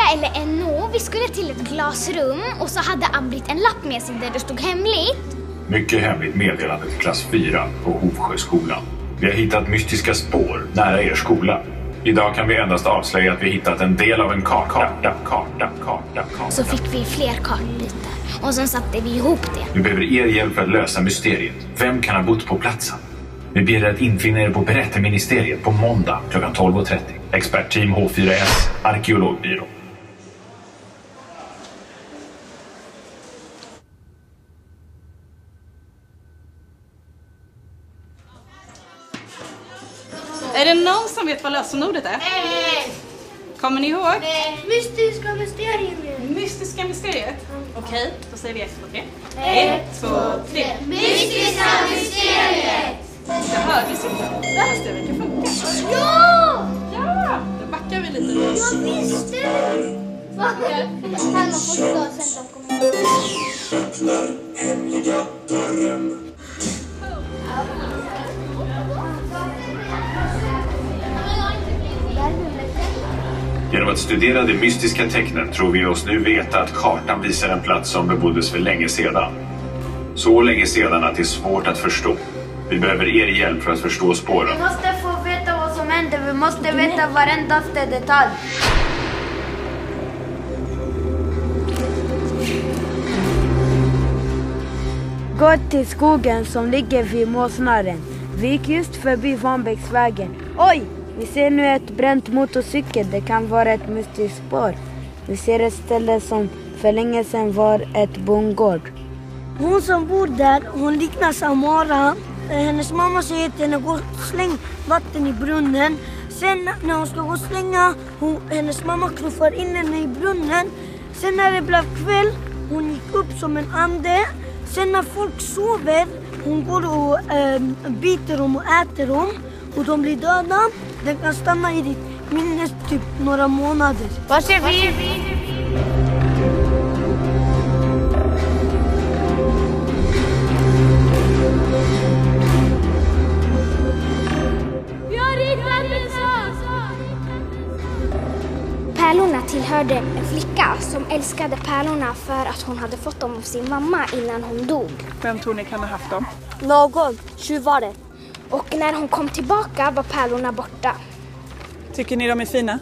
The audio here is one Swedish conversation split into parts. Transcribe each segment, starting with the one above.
eller NO, vi skulle till ett glasrum och så hade Abrit en lapp med sig där det stod hemligt. Mycket hemligt meddelande till klass 4 på Hovsjöskolan. Vi har hittat mystiska spår nära er skola. Idag kan vi endast avslöja att vi hittat en del av en karta. Så fick vi fler kartbitar och sen satte vi ihop det. Vi behöver er hjälp för att lösa mysteriet. Vem kan ha bott på platsen? Vi ber er att infinna er på Berättarministeriet på måndag klockan 12:30. Expertteam H4S, arkeologbyrå. Är det någon som vet vad lösenordet är? Nej. Kommer ni ihåg? Nej. Mystiska mysteriet. Mystiska mysteriet? Okej, då säger vi 1, 2, 3. 1, 2, 3. Mystiska mysteriet. Jag hördes inte. Det här stället kan funka. Ja! Ja! Då backar vi lite. Jag visste det. Han har fått idag sen de kommer. Öppnar hemliga dörren. Genom att studera de mystiska tecknen tror vi oss nu veta att kartan visar en plats som beboddes för länge sedan. Så länge sedan att det är svårt att förstå. Vi behöver er hjälp för att förstå spåren. Vi måste få veta vad som händer. Vi måste veta varendaste detalj. Gå till skogen som ligger vid Måsnaren. Vi gick just förbi Vanbäcksvägen. Oj! Vi ser nu ett bränt motorcykel. Det kan vara ett mystiskt spår. Vi ser ett ställe som för länge sedan var ett bondgård. Hon som bor där, hon liknar Samara. Hennes mamma säger till henne, gå och släng vatten i brunnen. Sen när hon ska gå och slänga, hennes mamma knuffar in henne i brunnen. Sen när det blev kväll, hon gick upp som en ande. Sen när folk sover, hon går och biter dem och äter dem. Och de blir döda. Den kan stanna i ditt minne typ några månader. Vad ser vi? Pärlorna tillhörde en flicka som älskade pärlorna för att hon hade fått dem av sin mamma innan hon dog. Vem tror ni kan ha haft dem? Någon, tjuvare. Och när hon kom tillbaka var pärlorna borta. Tycker ni de är fina?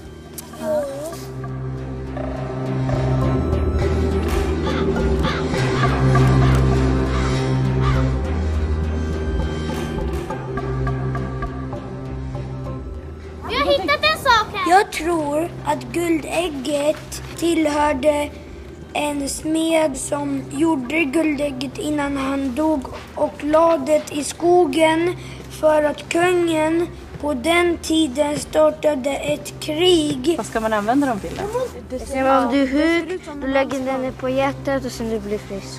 Vi har hittat en sak här. Jag tror att guldägget tillhörde en smed som gjorde guldägget innan han dog och lade det i skogen för att kungen på den tiden startade ett krig. Vad ska man använda dem till? Sen om du är sjuk, du lägger den på hjärtat och sen du blir frisk.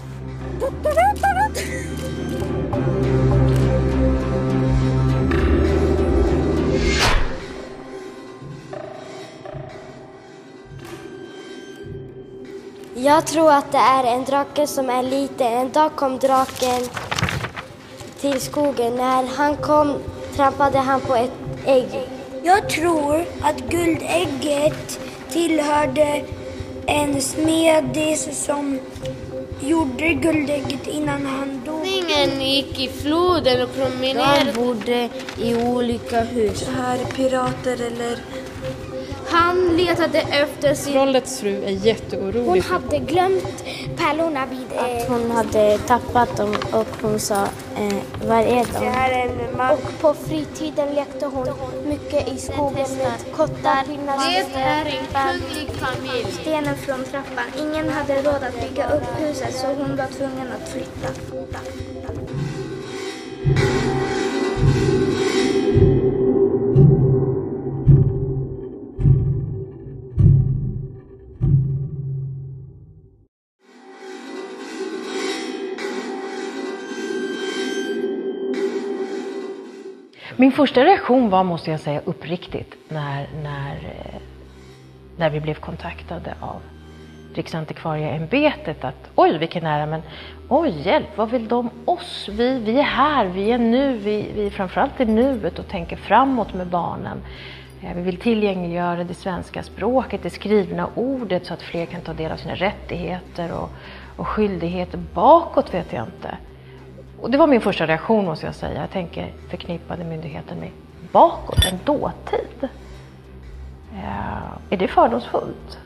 Jag tror att det är en drake som är liten. En dag kom draken till skogen. När han kom trampade han på ett ägg. Jag tror att guldägget tillhörde en smedis som gjorde guldägget innan han dog. Ingen gick i floden och promenerade. De bodde i olika hus. Så här pirater eller... Han letade efter sin... Trollets fru är jätteorolig. Hon hade glömt pärlorna vid... Att hon hade tappat dem och hon sa, var är de? Och på fritiden lekte hon mycket i skogen med kottar, pinnar, Det är en kunglig familj. stenen från trappan. Ingen hade råd att bygga upp huset så hon var tvungen att flytta. Min första reaktion var, måste jag säga, uppriktigt när vi blev kontaktade av Riksantikvarieämbetet att oj vilken ära, men oj hjälp, vad vill de oss? Vi är här, vi är nu, vi framförallt i nuet och tänker framåt med barnen. Vi vill tillgängliggöra det svenska språket, det skrivna ordet så att fler kan ta del av sina rättigheter och skyldigheter. Bakåt vet jag inte. Och det var min första reaktion måste jag säga. Jag tänker förknippade myndigheten med bakåt, en dåtid. Är det fördomsfullt?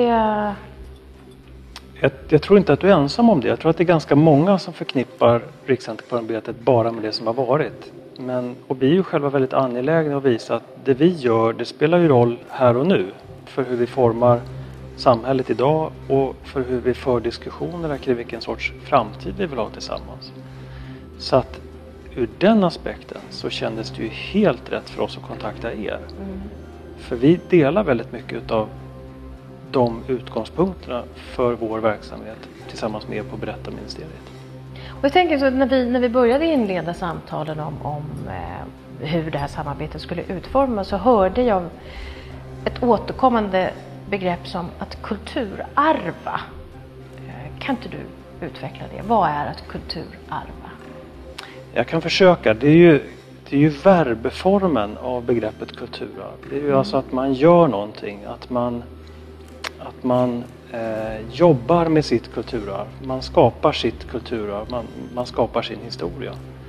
Jag tror inte att du är ensam om det. Jag tror att det är ganska många som förknippar Riksantikvarieämbetet bara med det som har varit. Och vi är ju själva väldigt angelägna att visa att det vi gör, det spelar ju roll här och nu. För hur vi formar samhället idag och för hur vi för diskussionerna kring vilken sorts framtid vi vill ha tillsammans. Så att ur den aspekten så kändes det ju helt rätt för oss att kontakta er. För vi delar väldigt mycket av de utgångspunkterna för vår verksamhet tillsammans med er på Berättarministeriet. Och jag tänker så att när vi började inleda samtalen om hur det här samarbetet skulle utformas så hörde jag ett återkommande begrepp som att kulturarva. Kan inte du utveckla det? Vad är att kulturarva? Jag kan försöka. Det är ju verbformen av begreppet kulturarv. Det är ju alltså att man gör någonting, att man jobbar med sitt kulturarv. Man skapar sitt kulturarv, man skapar sin historia.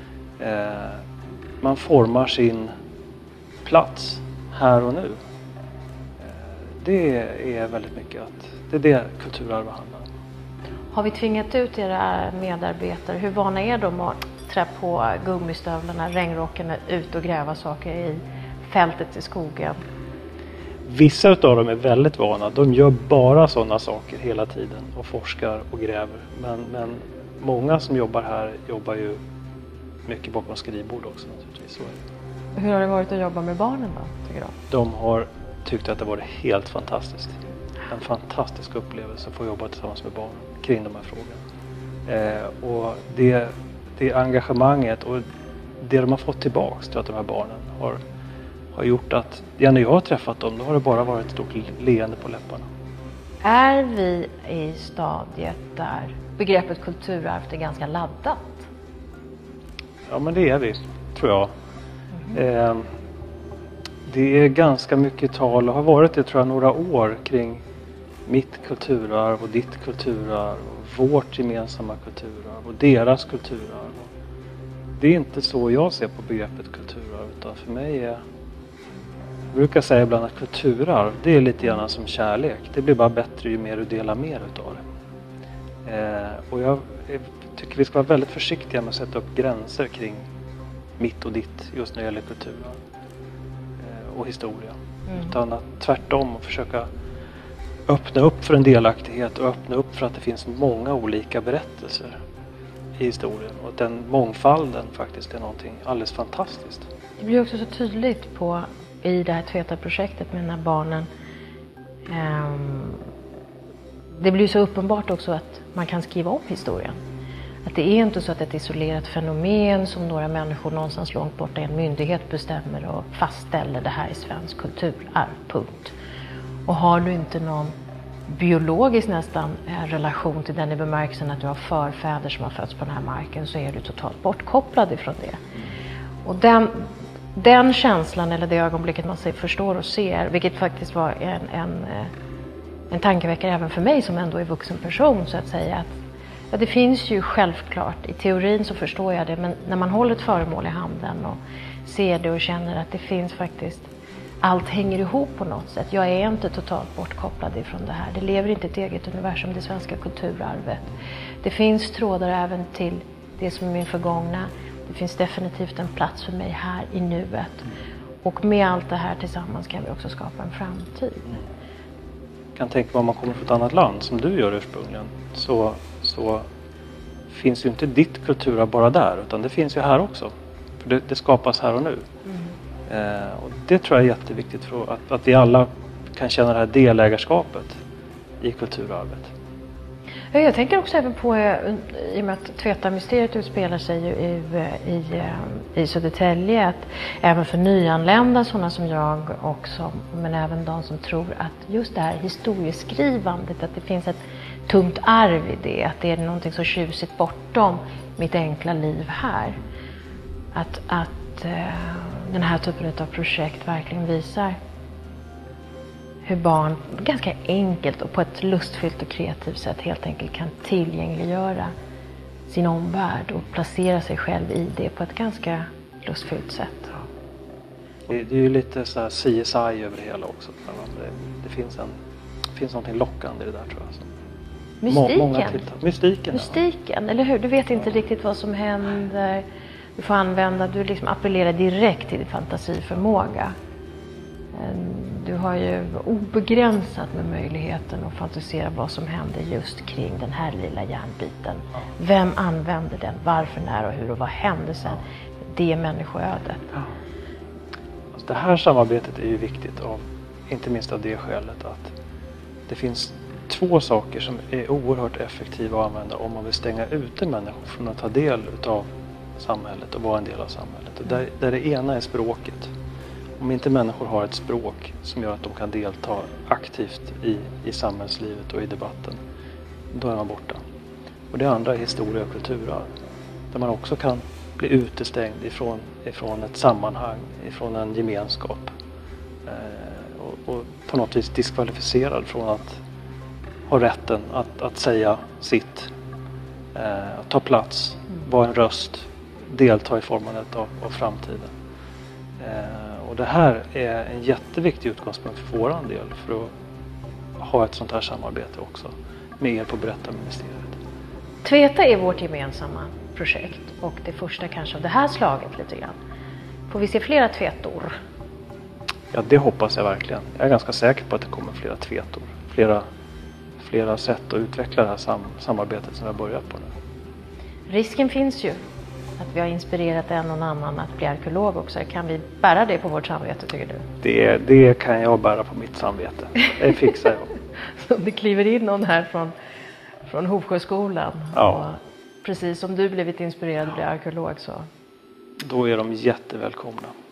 Man formar sin plats här och nu. Det är väldigt mycket det är det kulturarv handlar om. Har vi tvingat ut era medarbetare? Hur vana är de att trä på gummistövlarna, regnrocken, ut och gräva saker i fältet i skogen? Vissa av dem är väldigt vana. De gör bara sådana saker hela tiden och forskar och gräver. Men många som jobbar här jobbar ju mycket bakom skrivbord också naturligtvis. Så är det. Hur har det varit att jobba med barnen då, tycker du? De har tyckt att det varit helt fantastiskt. En fantastisk upplevelse att få jobba tillsammans med barnen kring de här frågorna. Och det engagemanget och det de har fått tillbaks till att de här barnen har gjort att när jag har träffat dem då har det bara varit ett stort leende på läpparna. Är vi i stadiet där begreppet kulturarv är ganska laddat? Ja, men det är vi, tror jag. Det är ganska mycket tal och har varit det tror jag några år kring mitt kulturarv och ditt kulturarv och vårt gemensamma kulturarv och deras kulturarv. Det är inte så jag ser på begreppet kulturarv utan för mig är... Jag brukar säga ibland att kulturarv, det är lite grann som kärlek. Det blir bara bättre ju mer du delar mer utav det. Och jag tycker vi ska vara väldigt försiktiga med att sätta upp gränser kring mitt och ditt just när det gäller kulturarv och historia. Utan att tvärtom försöka öppna upp för en delaktighet och öppna upp för att det finns många olika berättelser i historien. Och att den mångfalden faktiskt är någonting alldeles fantastiskt. Det blir också så tydligt i det här Tveta-projektet med när barnen. Det blir så uppenbart också att man kan skriva om historien. Att det är inte så att ett isolerat fenomen som några människor någonstans långt borta i en myndighet bestämmer och fastställer det här i svensk kulturarv, punkt. Och har du inte någon biologisk nästan relation till den i bemärkelsen att du har förfäder som har fötts på den här marken så är du totalt bortkopplad ifrån det. Och den känslan eller det ögonblicket man förstår och ser, vilket faktiskt var en tankeväckare även för mig som ändå är vuxen person så att säga. Att, ja, det finns ju självklart, i teorin så förstår jag det, men när man håller ett föremål i handen och ser det och känner att det finns faktiskt, allt hänger ihop på något sätt. Jag är inte totalt bortkopplad ifrån det här. Det lever inte ett eget universum, det svenska kulturarvet. Det finns trådar även till det som är min förgångna. Det finns definitivt en plats för mig här i nuet. Och med allt det här tillsammans kan vi också skapa en framtid. Jag kan tänka mig om man kommer från ett annat land som du gör ursprungligen. Så finns ju inte ditt kulturarv bara där utan det finns ju här också. För det skapas här och nu. Och det tror jag är jätteviktigt för att vi alla kan känna det här delägarskapet i kulturarvet. Jag tänker också även på, i och med att Tveta-mysteriet utspelar sig ju i Södertälje, att även för nyanlända, sådana som jag också, men även de som tror att just det här historieskrivandet, att det finns ett tungt arv i det, att det är någonting så tjusigt bortom mitt enkla liv här. Att den här typen av projekt verkligen visar hur barn ganska enkelt och på ett lustfyllt och kreativt sätt helt enkelt kan tillgängliggöra sin omvärld och placera sig själv i det på ett ganska lustfyllt sätt. Det är ju lite så här CSI över det hela också. Det finns någonting lockande i det där, tror jag. Mystiken, eller hur? Du vet inte riktigt vad som händer. Du liksom appellerar direkt till din fantasiförmåga. Du har ju obegränsat med möjligheten att fantisera vad som händer just kring den här lilla järnbiten. Vem använder den? Varför, när och hur och vad händer sen? Det är människoödet. Alltså det här samarbetet är ju viktigt, inte minst av det skälet att det finns 2 saker som är oerhört effektiva att använda om man vill stänga ute människor från att ta del av samhället och vara en del av samhället. Där det ena är språket. Om inte människor har ett språk som gör att de kan delta aktivt i samhällslivet och i debatten, då är man borta. Och det andra är historia och kulturarv. Där man också kan bli utestängd ifrån ett sammanhang, ifrån en gemenskap. Och på något vis diskvalificerad från att ha rätten att säga sitt, att ta plats, vara en röst, delta i formandet av framtiden. Och det här är en jätteviktig utgångspunkt för våran del för att ha ett sånt här samarbete också med er på Berättarministeriet. Tveta är vårt gemensamma projekt och det första kanske av det här slaget lite grann. Får vi se flera tvetor? Ja, det hoppas jag verkligen. Jag är ganska säker på att det kommer flera tvetor. Flera sätt att utveckla det här samarbetet som vi har börjat på nu. Risken finns ju att vi har inspirerat en och annan att bli arkeolog också. Kan vi bära det på vårt samvete, tycker du? Det kan jag bära på mitt samvete. Det fixar jag. Så det kliver in någon här från Hovsjöskolan. Ja. Och precis som du blivit inspirerad att bli arkeolog så. Då är de jättevälkomna.